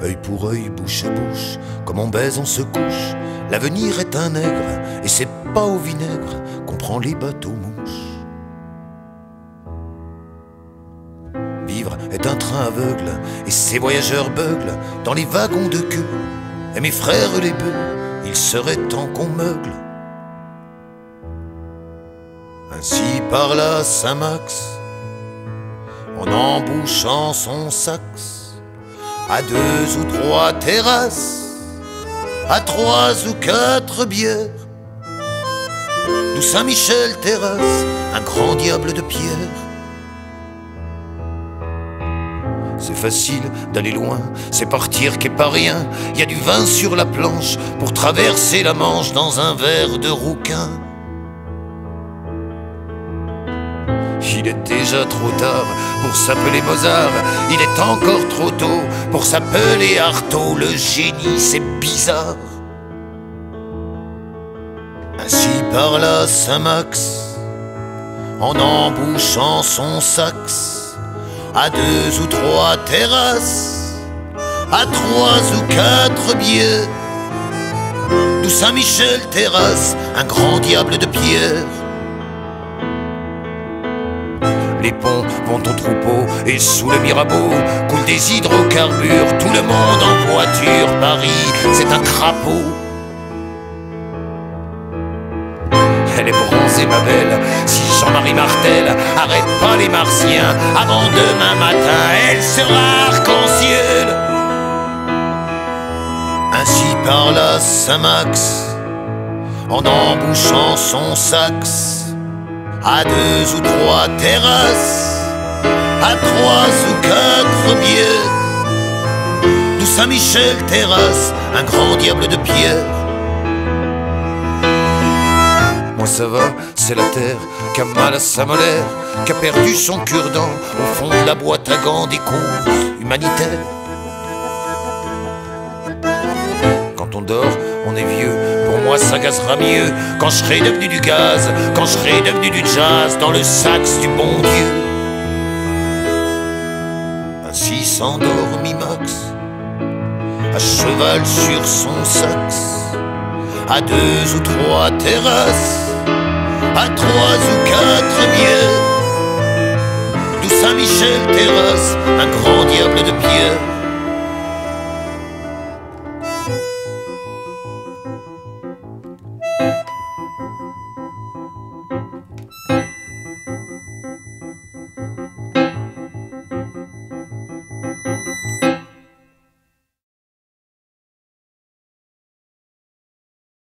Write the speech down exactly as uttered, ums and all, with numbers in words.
œil pour œil, bouche à bouche, comme on baise on se couche. L'avenir est un nègre, et c'est pas au vinaigre qu'on prend les bateaux mouches. Vivre est un train aveugle, et ses voyageurs beuglent dans les wagons de queue. Et mes frères les bœufs, il serait temps qu'on meugle. Ainsi parla Saint-Max, en embouchant son sax, à deux ou trois terrasses, à trois ou quatre bières, d'où Saint-Michel terrasse un grand diable de pierre. C'est facile d'aller loin, c'est partir qu'est pas rien. Y a du vin sur la planche pour traverser la Manche dans un verre de rouquin. Il est déjà trop tard pour s'appeler Mozart, il est encore trop tôt pour s'appeler Artaud. Le génie c'est bizarre. Ainsi parla Saint-Max, en embouchant son sax, à deux ou trois terrasses, à trois ou quatre bières, d'où Saint-Michel terrasse un grand diable de pierre. Les ponts vont au troupeau et sous le Mirabeau coulent des hydrocarbures. Tout le monde en voiture, Paris c'est un crapaud. Elle est bronzée ma belle, si Jean-Marie Martel arrête pas les martiens, avant demain matin elle sera arc-en-ciel. Ainsi parla Saint-Max, en embouchant son sax, à deux ou trois terrasses, à trois ou quatre bières, d'où Saint-Michel terrasse un grand diable de pierre. Moi ça va, c'est la terre qui a mal à sa molaire, qui a perdu son cure-dent au fond de la boîte à gants des causes humanitaires. Quand on dort, on est vieux, pour moi ça gazera mieux quand je serai devenu du gaz, quand je serai devenu du jazz dans le sax du bon Dieu. Ainsi s'endormit Max, à cheval sur son sax, à deux ou trois terrasses, à trois ou quatre bières, d'où Saint-Michel terrasse un grand diable de pierre.